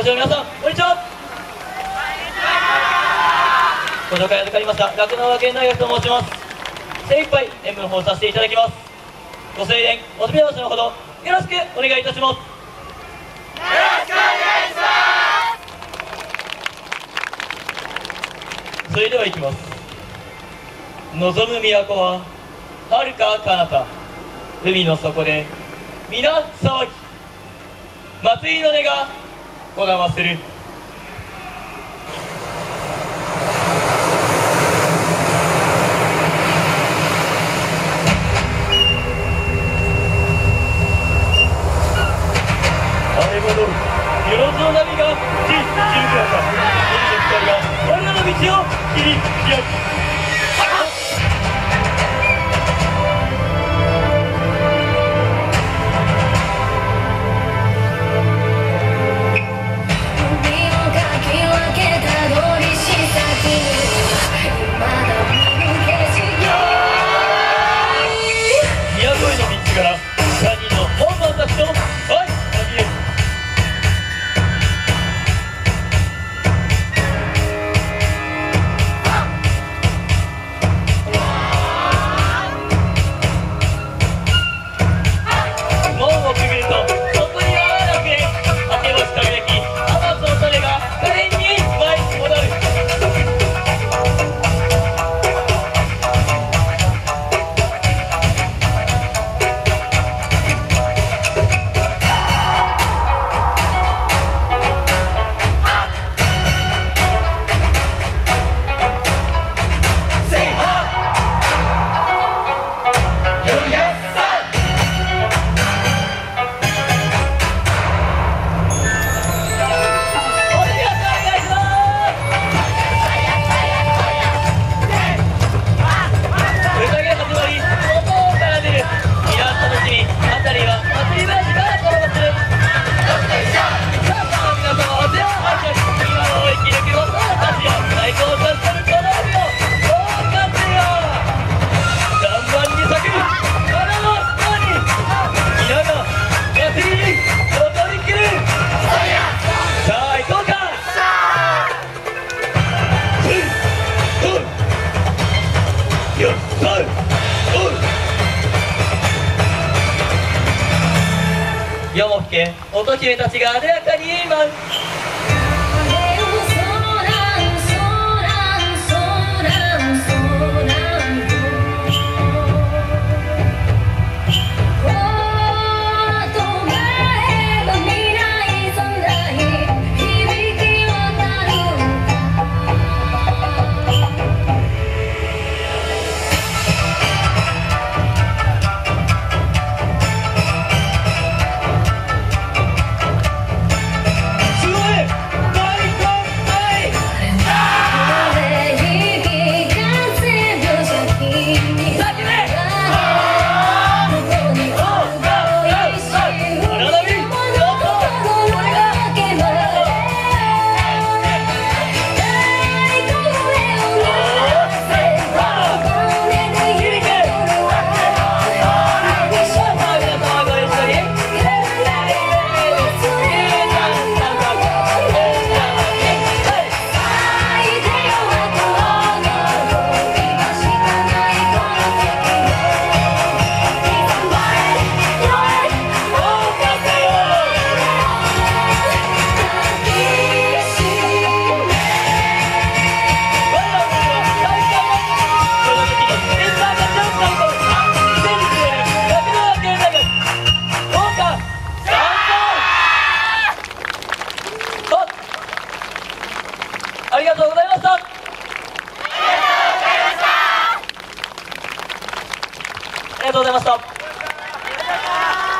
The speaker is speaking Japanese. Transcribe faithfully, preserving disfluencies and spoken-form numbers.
越しの皆さん、こんにちは。ご紹介預かりました酪農学園大学と申します。精一杯演舞の方をさせていただきます。ご声援お手拍子のほどよろしくお願いいたします。よろしくお願いします。それではいきます。望む都は遥か彼方、海の底で皆騒ぎ、祭りの音がこだまする。晴れ戻るよろずの波が地中から海の光が我らの道を切り開く。夜も更け乙姫たちがあでやかに舞う。ありがとうございました。ありがとうございました。